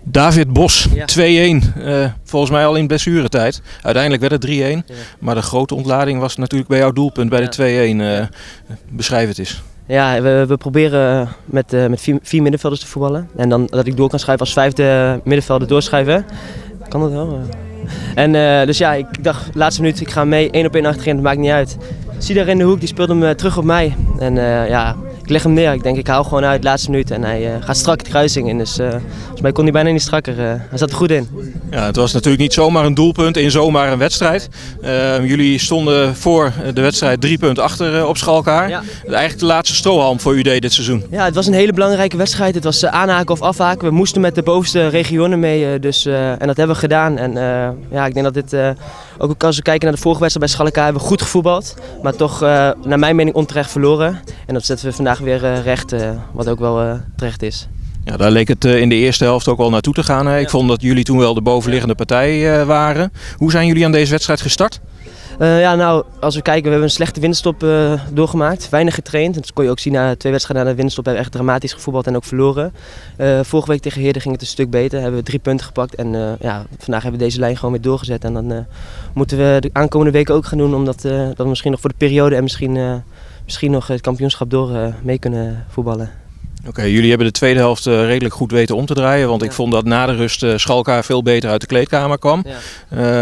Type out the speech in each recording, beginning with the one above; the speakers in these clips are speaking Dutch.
David Bos, Ja. 2-1. Volgens mij al in blessuretijd. Uiteindelijk werd het 3-1. Ja. Maar de grote ontlading was natuurlijk bij jouw doelpunt bij de 2-1. Beschrijf het eens. Ja, we proberen met vier middenvelders te voetballen. En dan dat ik door kan schuiven als vijfde middenvelder doorschuiven. Kan dat wel? En dus ja, ik dacht, laatste minuut, ik ga mee 1 op 1 achterin, dat maakt niet uit. Zie daar in de hoek, die speelde hem terug op mij. En ja, ik leg hem neer. Ik denk, ik hou gewoon uit, laatste minuut. En hij gaat strak de kruising in. Dus volgens mij kon hij bijna niet strakker. Hij zat er goed in. Ja, het was natuurlijk niet zomaar een doelpunt in zomaar een wedstrijd. Jullie stonden voor de wedstrijd 3 punten achter op Schalkaar. Ja. Eigenlijk de laatste strohalm voor UD dit seizoen. Ja, het was een hele belangrijke wedstrijd. Het was aanhaken of afhaken. We moesten met de bovenste regionen mee. En dat hebben we gedaan. En ja, ik denk dat dit, ook als we kijken naar de vorige wedstrijd bij Schalkaar, hebben we goed gevoetbald. Maar toch, naar mijn mening, onterecht verloren. En dat zetten we vandaag weer recht, wat ook wel terecht is. Ja, daar leek het in de eerste helft ook al naartoe te gaan. Hè? Ik vond dat jullie toen wel de bovenliggende partij waren. Hoe zijn jullie aan deze wedstrijd gestart? Ja, nou, als we kijken, we hebben een slechte winterstop doorgemaakt. Weinig getraind. Dat kon je ook zien na 2 wedstrijden na de winterstop. Hebben we echt dramatisch gevoetbald en ook verloren. Vorige week tegen Heerden ging het een stuk beter. Hebben we 3 punten gepakt. En ja, vandaag hebben we deze lijn gewoon weer doorgezet. En dan moeten we de aankomende weken ook gaan doen. Omdat dat we misschien nog voor de periode en misschien nog het kampioenschap door mee kunnen voetballen. Oké, jullie hebben de tweede helft redelijk goed weten om te draaien. Want ik vond dat na de rust Schalkaar veel beter uit de kleedkamer kwam. Ja.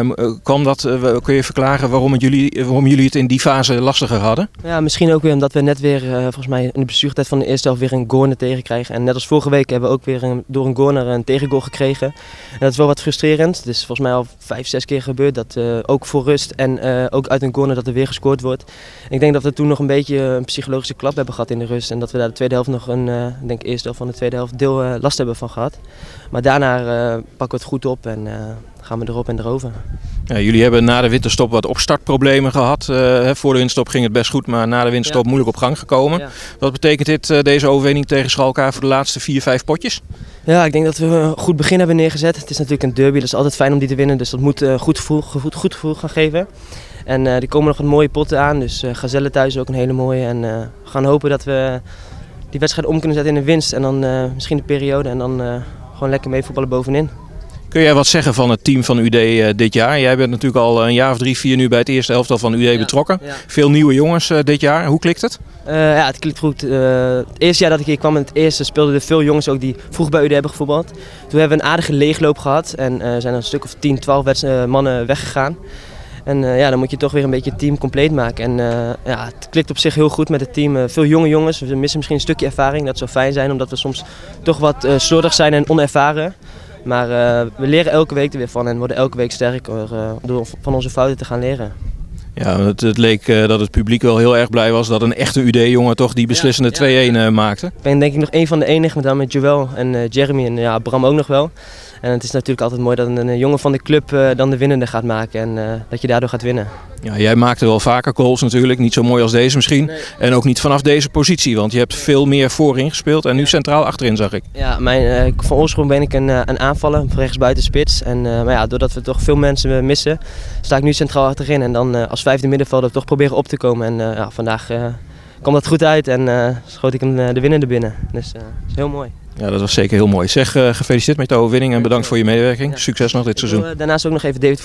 Kun je verklaren waarom jullie het in die fase lastiger hadden? Ja, misschien ook weer omdat we net weer, volgens mij in de blessuretijd van de eerste helft weer een corner tegenkrijgen. En net als vorige week hebben we ook weer door een corner een tegengoal gekregen. En dat is wel wat frustrerend. Het is volgens mij al 5, 6 keer gebeurd dat ook voor rust en ook uit een corner dat er weer gescoord wordt. En ik denk dat we toen nog een beetje een psychologische klap hebben gehad in de rust. En dat we daar de tweede helft nog ik denk eerst van de tweede helft deel last hebben van gehad. Maar daarna pakken we het goed op en gaan we erop en erover. Ja, jullie hebben na de winterstop wat opstartproblemen gehad. Voor de winterstop ging het best goed, maar na de winterstop moeilijk op gang gekomen. Ja. Wat betekent dit, deze overwinning tegen Schalkaar voor de laatste 4, 5 potjes? Ja, ik denk dat we een goed begin hebben neergezet. Het is natuurlijk een derby, dat is altijd fijn om die te winnen. Dus dat moet goed gevoel gaan geven. En er komen nog wat mooie potten aan, dus Gazelle thuis ook een hele mooie. En we gaan hopen dat we die wedstrijd om kunnen zetten in een winst en dan misschien de periode en dan gewoon lekker mee voetballen bovenin. Kun jij wat zeggen van het team van UD dit jaar? Jij bent natuurlijk al een jaar of 3, 4 nu bij het eerste elftal van UD betrokken. Ja. Veel nieuwe jongens dit jaar. Hoe klikt het? Ja, het klikt goed. Het eerste jaar dat ik hier kwam, het eerste speelden er veel jongens ook die vroeg bij UD hebben gevoetbald. Toen hebben we een aardige leegloop gehad en zijn er een stuk of 10, 12 mannen weggegaan. En ja, dan moet je toch weer een beetje het team compleet maken. En ja, het klikt op zich heel goed met het team. Veel jonge jongens, we missen misschien een stukje ervaring. Dat zou fijn zijn, omdat we soms toch wat slordig zijn en onervaren. Maar we leren elke week er weer van en worden elke week sterker door van onze fouten te gaan leren. Ja, het leek dat het publiek wel heel erg blij was dat een echte UD-jongen toch die beslissende 2-1 maakte. Ik ben denk ik nog een van de enigen, met dan met Joël en Jeremy en ja, Bram ook nog wel. En het is natuurlijk altijd mooi dat een jongen van de club dan de winnende gaat maken en dat je daardoor gaat winnen. Ja, jij maakte wel vaker goals natuurlijk, niet zo mooi als deze misschien. Nee. En ook niet vanaf deze positie, want je hebt veel meer voorin gespeeld en nu centraal achterin zag ik. Ja, van oorsprong ben ik een aanvaller, rechtsbuiten spits. En, maar ja, doordat we toch veel mensen missen, sta ik nu centraal achterin. En dan als vijfde middenvelder toch proberen op te komen. En ja, vandaag kwam dat goed uit en schoot ik hem de winnende binnen. Dus dat is heel mooi. Ja, dat was zeker heel mooi. Zeg, gefeliciteerd met de overwinning en bedankt voor je medewerking. Ja. Succes nog dit seizoen. Daarnaast ook nog even David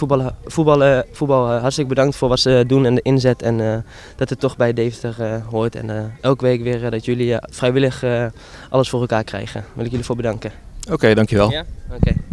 voetbal hartstikke bedankt voor wat ze doen en de inzet. En dat het toch bij Deventer hoort. En elke week weer dat jullie vrijwillig alles voor elkaar krijgen. Daar wil ik jullie voor bedanken. Oké, dankjewel. Ja? Oké.